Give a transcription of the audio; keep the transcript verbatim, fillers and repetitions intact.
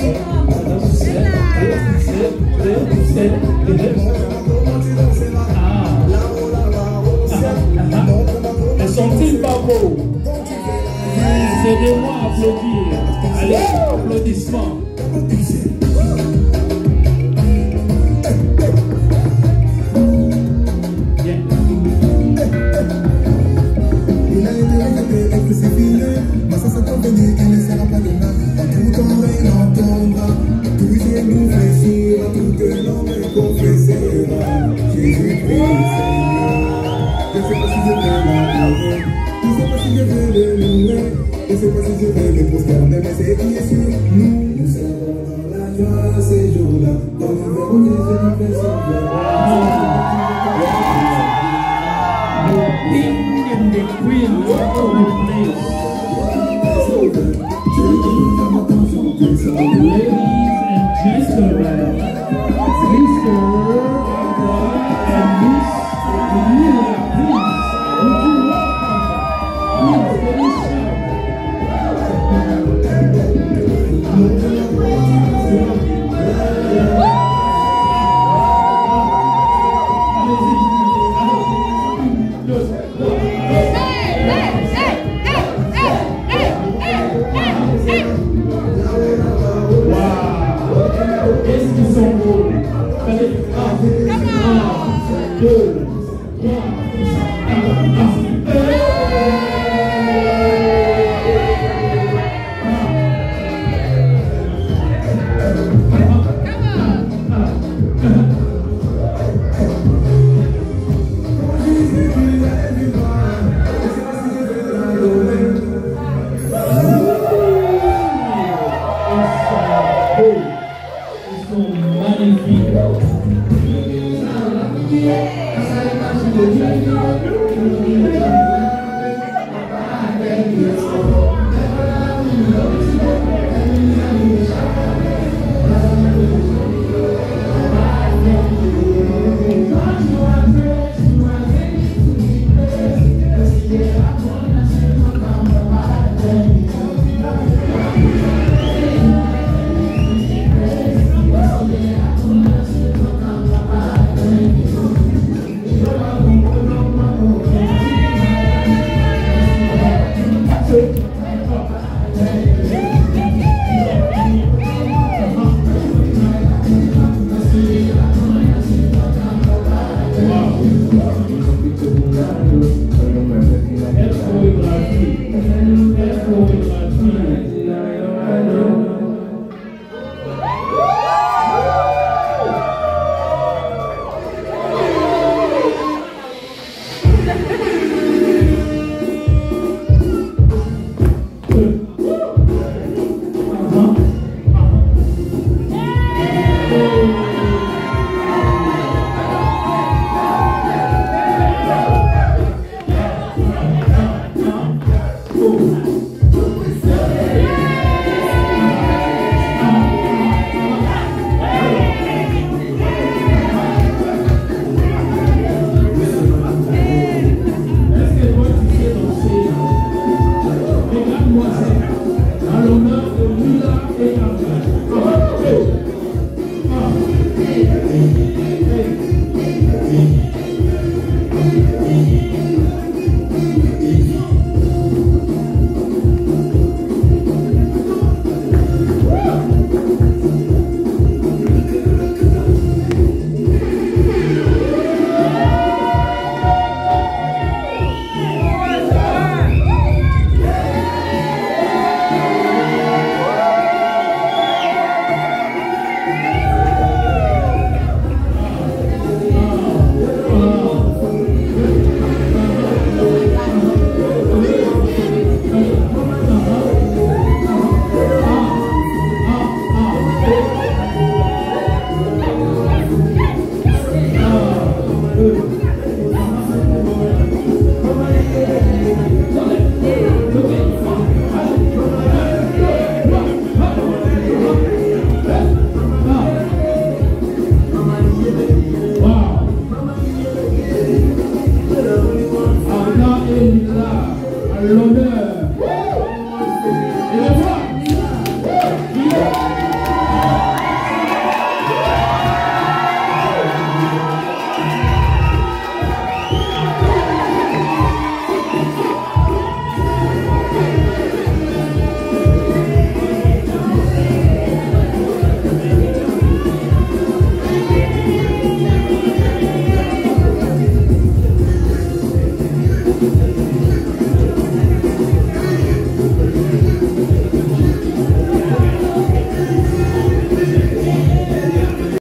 Ne sont-ils pas beaux? Aidez-moi à applaudir. Allez, applaudissements. Il a été crucifié, mais ça s'est convenu qu'il ne sera pas de mal. Tout en règne tombera, tout genou fléchira, tout que l'homme confessera. Jésus-Christ Seigneur. Je ne sais pas si je vais l'adorer, je ne sais pas si je vais le louer, je ne sais pas si je vais le prosterner, mais c'est bien sûr, nous, nous serons dans la joie ces jours-là, quand nous verrons Jésus fait son verre. And the queen of the place. Ladies and gentlemen, Mister and Miss Camila, please, would you welcome? Please, let me shout. Qu'est-ce qu'ils sont beaux. Allez, un, un, deux.